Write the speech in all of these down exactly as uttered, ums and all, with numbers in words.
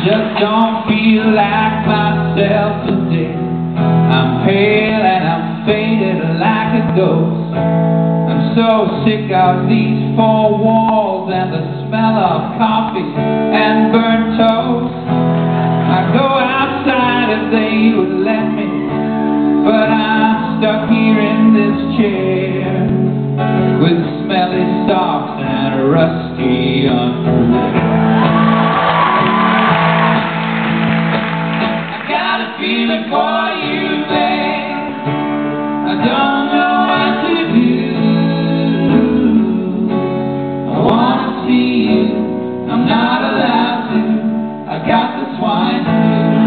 just don't feel like myself today. I'm pale and I'm faded like a ghost. I'm so sick of these four walls and the smell of coffee and burnt toast. I'd go outside if they would let me, but I'm stuck here in this chair with smelly socks and a rusty underwear. Feeling for you, babe. I don't know what to do. I wanna see you. I'm not allowed to. I got the swine flu.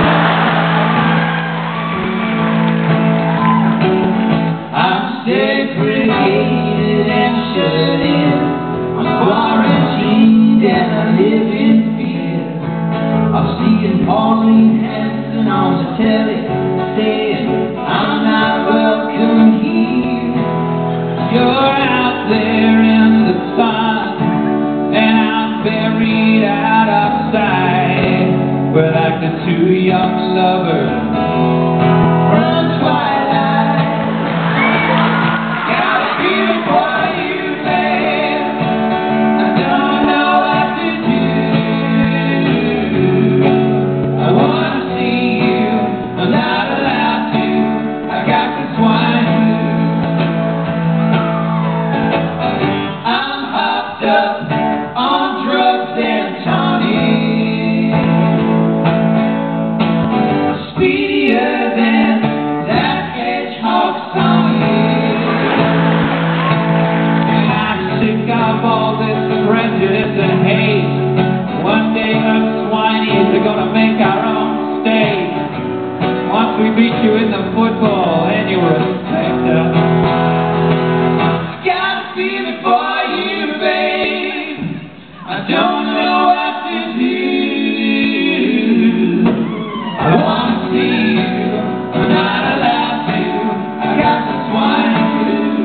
I'm segregated and shut in. I'm quarantined and I live in fear of seeing Pauline Hanson on the telly saying I'm not welcome here. You're out there in the sun and I'm buried out of sight. We're like the two young lovers from Twilight. Got a feeling for you, babe. I don't know what to do. I wanna I'm not allowed to. I got the swine flu. I'm hopped up on drugs and tonic, speedier than that hedgehog sonic. And I'm sick of all this prejudice and hate. One day us swinies are gonna make our own state. Once we beat you in the football and you respect us. I got a feeling for you, babe. I don't know what to do. I wanna see you. I'm not allowed to. I got the swine flu.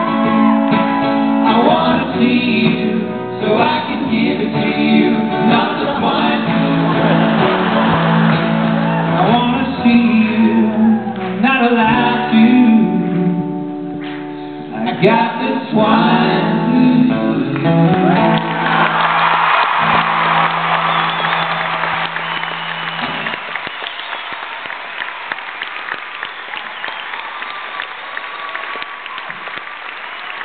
I wanna see you so I can give it to you, not the swine flu. I wanna see you, not allowed to. I got the swine flu.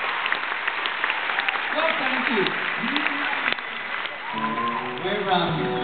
Well, thank you. Very round.